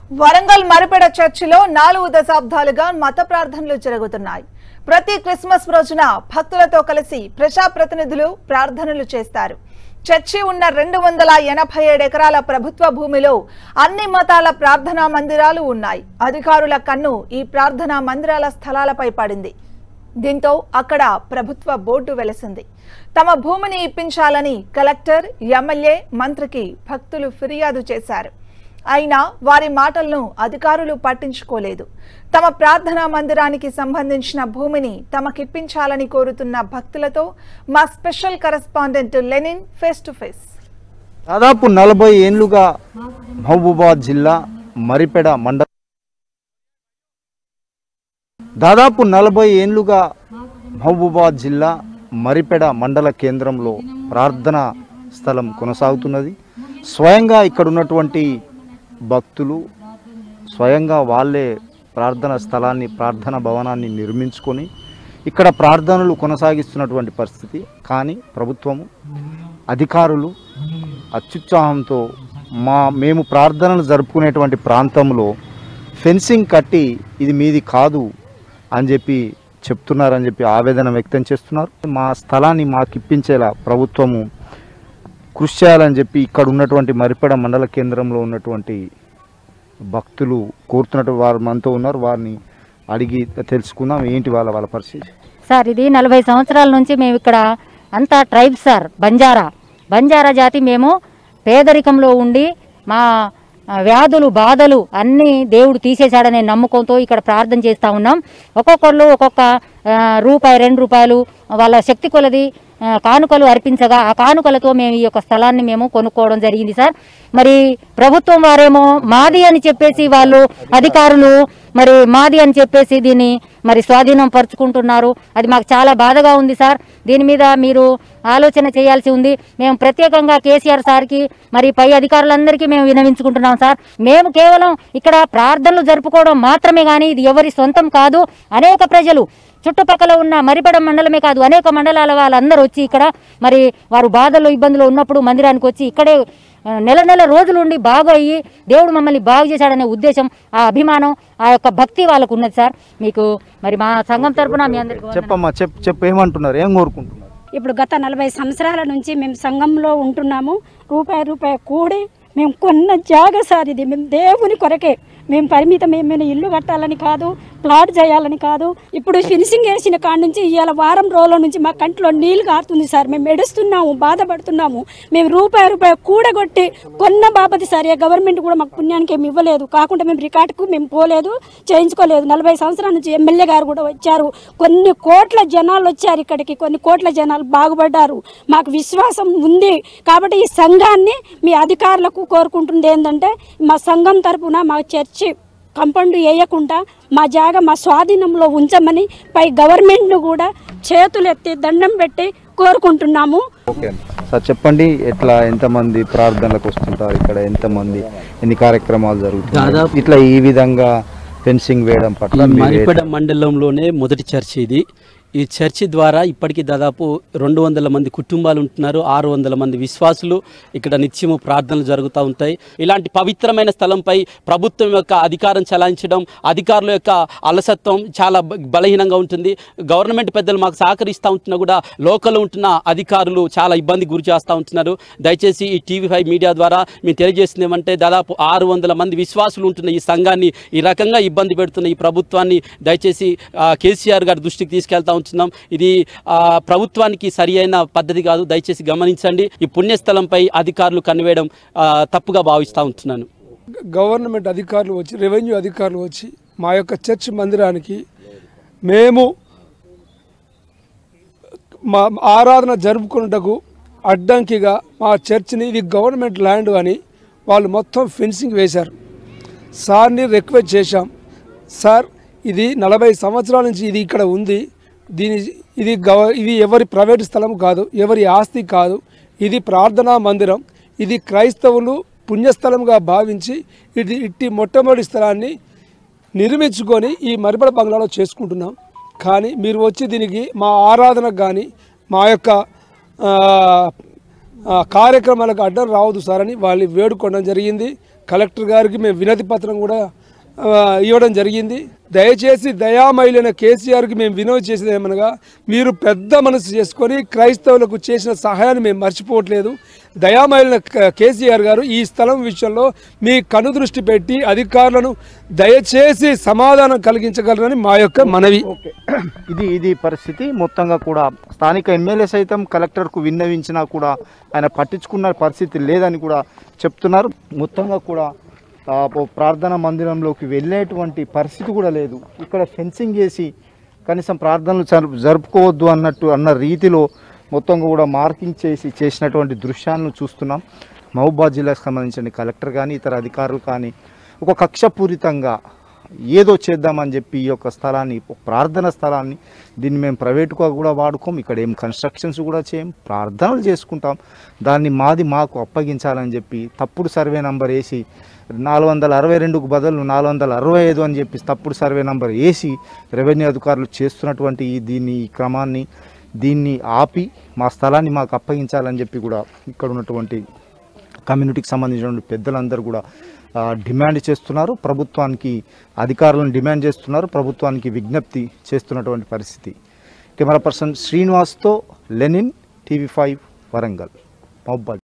వరంగల్ మరిపెడ చర్చిలో 4 దశాబ్దాలుగా మత ప్రార్థనలు జరుగుతున్నాయి. ప్రతి క్రిస్మస్ రోజున భక్తులతో కలిసి ప్రజాప్రతినిధులు ప్రార్థనలు చేస్తారు. చర్చి ఉన్న 287 ఎకరాల ప్రభుత్వ భూమిలో అన్ని మతాల ప్రార్థనా మందిరాలు ఉన్నాయి. అధికారుల కన్ను ఈ ప్రార్థనా మందిరాల స్థలాలపై పడింది. దీంతో అక్కడ ప్రభుత్వ బోర్డు వెలసింది. తమ భూమిని ఇప్పించాలని కలెక్టర్, ఎమ్మెల్యే, మంత్రికి భక్తులు ఫిర్యాదు చేశారు. అయినా వారి మాటలను అధికారులు పట్టించుకోలేదు. తమ ప్రార్థనా మందిరానికి సంబంధించిన భూమిని తమకిప్పించాలని కోరుతున్న భక్తులతో మా special correspondent Lenin face to face. దాదాపు 40 ఏళ్లుగా మహబూబాబాద్ జిల్లా మరిపెడ మండలం మహబూబాబాద్ జిల్లా మరిపెడ మండల కేంద్రంలో ప్రార్థనా స్థలం కొనసాగుతున్నది. స్వయంగా ఇక్కడ ఉన్నటువంటి భక్తులు స్వయంగా వాళ్ళే ప్రార్థనా స్థలాన్ని, ప్రార్థనా భవనాన్ని నిర్మించుకొని ఇక్కడ ప్రార్థనలు కొనసాగిస్తున్నటువంటి పరిస్థితి. కానీ ప్రభుత్వము, అధికారులు అత్యుత్సాహంతో మేము ప్రార్థనలు జరుపుకునేటువంటి ప్రాంతంలో ఫెన్సింగ్ కట్టి ఇది మీది కాదు అని చెప్పి చెప్తున్నారని చెప్పి ఆవేదన వ్యక్తం చేస్తున్నారు. మా స్థలాన్ని మాకు ఇప్పించేలా ప్రభుత్వము కృషి చేయాలని చెప్పి ఇక్కడ ఉన్నటువంటి మరిపెడ మండల కేంద్రంలో ఉన్నటువంటి భక్తులు కోరుతున్నట్టు వారు మనతో ఉన్నారు. వారిని అడిగి తెలుసుకుందాం ఏంటి వాళ్ళ పరిస్థితి. సార్, ఇది 40 సంవత్సరాల నుంచి మేము ఇక్కడ అంతా ట్రైబ్ సార్, బంజారా జాతి. మేము పేదరికంలో ఉండి మా వ్యాధులు, బాధలు అన్నీ దేవుడు తీసేశాడనే నమ్మకంతో ఇక్కడ ప్రార్థన చేస్తూ ఉన్నాం. ఒక్కొక్కళ్ళు ఒక్కొక్క రూపాయి, 2 రూపాయలు వాళ్ళ శక్తి కొలది కానుకలు అర్పించగా ఆ కానుకలతో మేము ఈ యొక్క స్థలాన్ని మేము కొనుక్కోవడం జరిగింది సార్. మరి ప్రభుత్వం వారేమో మాది అని చెప్పేసి, వాళ్ళు అధికారులు మరి మాది అని చెప్పేసి దీన్ని మరి స్వాధీనం పరుచుకుంటున్నారు. అది మాకు చాలా బాధగా ఉంది సార్. దీని మీద మీరు ఆలోచన చేయాల్సి ఉంది. మేము ప్రత్యేకంగా కేసీఆర్ సార్కి మరి పై అధికారులందరికీ మేము విన్నవించుకుంటున్నాం సార్. మేము కేవలం ఇక్కడ ప్రార్థనలు జరుపుకోవడం మాత్రమే కానీ ఇది ఎవరి సొంతం కాదు. అనేక ప్రజలు చుట్టుపక్కల ఉన్న మరిపెడ మండలమే కాదు, అనేక మండలాల వాళ్ళందరూ వచ్చి ఇక్కడ మరి వారు బాధలు, ఇబ్బందులు ఉన్నప్పుడు మందిరానికి వచ్చి ఇక్కడే నెల రోజులు ఉండి బాగు అయ్యి దేవుడు మమ్మల్ని బాగు చేశాడనే ఉద్దేశం, ఆ అభిమానం, ఆ యొక్క భక్తి వాళ్ళకు ఉన్నది సార్. మీకు మరి మా సంఘం తరపున మీ అందరికీ చెప్పమ్మా, చెప్పు ఏమంటున్నారు, ఏం కోరుకుంటున్నారు? ఇప్పుడు గత 40 సంవత్సరాల నుంచి మేము సంఘంలో ఉంటున్నాము. రూపాయి కూడి మేము కొన్న జాగ సార్. ఇది మేము దేవుని కొరకే, మేము పరిమితం ఏమైనా ఇల్లు కట్టాలని కాదు, ప్లాట్ చేయాలని కాదు. ఇప్పుడు ఫినిషింగ్ వేసిన కాడ నుంచి ఇవాళ వారం రోజుల నుంచి మా కంట్లో నీళ్ళు కారుతుంది సార్. మేము ఎడుస్తున్నాము, బాధపడుతున్నాము. మేము రూపాయి కూడగొట్టి కొన్న బాపతి సార్. గవర్నమెంట్ కూడా మాకు పుణ్యానికి ఏమి ఇవ్వలేదు. కాకుండా మేము రికార్డుకు మేము పోలేదు, చేయించుకోలేదు. 40 సంవత్సరాల నుంచి ఎమ్మెల్యే గారు కూడా వచ్చారు. కొన్ని కోట్ల జనాలు వచ్చారు ఇక్కడికి, కొన్ని కోట్ల జనాలు బాగుపడ్డారు. మాకు విశ్వాసం ఉంది. కాబట్టి ఈ సంఘాన్ని మీ అధికారులకు కోరుకుంటుంది ఏంటంటే, మా సంఘం తరపున మా చర్చి కంపౌండ్ వేయకుండా మా జాగా మా స్వాధీనంలో ఉంచమని పై గవర్నమెంట్ను కూడా చేతులెత్తి దండం పెట్టి కోరుకుంటున్నాము. ఓకే సార్, చెప్పండి, ఎంతమంది ప్రార్థనలకు వస్తుంటారు ఇక్కడ, ఎంతమంది, ఎన్ని కార్యక్రమాలు జరుగుతాయి ఇట్లా ఈ విధంగా ఫెన్సింగ్ వేయడం పట్ల? మరిపెడ మండలంలోనే మొదటి చర్చి ఇది. ఈ చర్చి ద్వారా ఇప్పటికీ దాదాపు 200 మంది కుటుంబాలు ఉంటున్నారు. 600 మంది విశ్వాసులు ఇక్కడ నిత్యము ప్రార్థనలు జరుగుతూ ఉంటాయి. ఇలాంటి పవిత్రమైన స్థలంపై ప్రభుత్వం యొక్క అధికారం చలాయించడం, అధికారుల యొక్క అలసత్వం చాలా బలహీనంగా ఉంటుంది. గవర్నమెంట్ పెద్దలు మాకు సహకరిస్తూ ఉంటున్నా కూడా లోకల్లో ఉంటున్న అధికారులు చాలా ఇబ్బంది గురి చేస్తూ ఉంటున్నారు. దయచేసి ఈ TV5 మీడియా ద్వారా మేము తెలియజేస్తుంది ఏమంటే, దాదాపు 600 మంది విశ్వాసులు ఉంటున్న ఈ సంఘాన్ని ఈ రకంగా ఇబ్బంది పెడుతున్న ఈ ప్రభుత్వాన్ని దయచేసి కేసీఆర్ గారి దృష్టికి తీసుకెళ్తా ఉంటున్నాం. ఇది ప్రభుత్వానికి సరి అయిన పద్ధతి కాదు, దయచేసి గమనించండి. ఈ పుణ్యస్థలంపై అధికారులు కనివేయడం తప్పుగా భావిస్తూ ఉంటున్నాను. గవర్నమెంట్ అధికారులు వచ్చి, రెవెన్యూ అధికారులు వచ్చి మా యొక్క చర్చ్ మందిరానికి మేము మా ఆరాధన జరుపుకున్నటకు అడ్డంకిగా మా చర్చిని, ఇది గవర్నమెంట్ ల్యాండ్ అని వాళ్ళు మొత్తం ఫెన్సింగ్ వేశారు. సార్ని రిక్వెస్ట్ చేశాం, సార్ ఇది 40 సంవత్సరాల నుంచి ఇది ఇక్కడ ఉంది. ఇది ఎవరి ప్రైవేట్ స్థలం కాదు, ఎవరి ఆస్తి కాదు. ఇది ప్రార్థనా మందిరం. ఇది క్రైస్తవులు పుణ్యస్థలంగా భావించి ఇట్టి మొట్టమొదటి స్థలాన్ని నిర్మించుకొని ఈ మరిపెడ బంగ్లాలో చేసుకుంటున్నాం. కానీ మీరు వచ్చి దీనికి మా ఆరాధనకు కానీ మా యొక్క కార్యక్రమాలకు అడ్డం రావద్దు సార్ అని వాళ్ళు వేడుకోవడం జరిగింది. కలెక్టర్ గారికి మేము వినతి పత్రం కూడా ఇవ్వడం జరిగింది. దయచేసి దయామయులైన కేసీఆర్కి మేము వినోద్ చేసేది ఏమనగా, మీరు పెద్ద మనసు చేసుకొని క్రైస్తవులకు చేసిన సహాయాన్ని మేము మర్చిపోవట్లేదు. దయామయులైన కేసీఆర్ గారు ఈ స్థలం విషయంలో మీ కనుదృష్టి పెట్టి అధికారులను దయచేసి సమాధానం కలిగించగలరని మా యొక్క మనవి. ఇది పరిస్థితి. మొత్తంగా కూడా స్థానిక ఎమ్మెల్యే సైతం కలెక్టర్కు విన్నవించినా కూడా ఆయన పట్టించుకున్న పరిస్థితి లేదని కూడా చెప్తున్నారు. మొత్తంగా కూడా ప్రార్థనా మందిరంలోకి వెళ్ళేటువంటి పరిస్థితి కూడా లేదు. ఇక్కడ ఫెన్సింగ్ చేసి కనీసం ప్రార్థనలు జరుపుకోవద్దు అన్న రీతిలో మొత్తం కూడా మార్కింగ్ చేసినటువంటి దృశ్యాలను చూస్తున్నాం. మహబూబాబాద్ జిల్లాకు సంబంధించిన కలెక్టర్ కానీ ఇతర అధికారులు కానీ ఒక కక్షపూరితంగా ఏదో చేద్దామని చెప్పి ఈ యొక్క స్థలాన్ని, ప్రార్థన స్థలాన్ని, దీన్ని మేము ప్రైవేటుగా కూడా వాడుకోం, ఇక్కడ ఏం కన్స్ట్రక్షన్స్ కూడా చేయం, ప్రార్థనలు చేసుకుంటాం, దాన్ని మాకు అప్పగించాలని చెప్పి తప్పుడు సర్వే నంబర్ వేసి 462కు బదులు 465 అని చెప్పి తప్పుడు సర్వే నంబర్ వేసి రెవెన్యూ అధికారులు చేస్తున్నటువంటి ఈ క్రమాన్ని దీన్ని ఆపి మా స్థలాన్ని మాకు అప్పగించాలని చెప్పి కూడా ఇక్కడ ఉన్నటువంటి కమ్యూనిటీకి సంబంధించినటువంటి పెద్దలందరూ కూడా డిమాండ్ చేస్తున్నారు. ప్రభుత్వానికి అధికారులను డిమాండ్ చేస్తున్నారు, ప్రభుత్వానికి విజ్ఞప్తి చేస్తున్నటువంటి పరిస్థితి. కెమెరా పర్సన్ శ్రీనివాస్తో లెనిన్, TV5 వరంగల్, మహబూబాబాద్.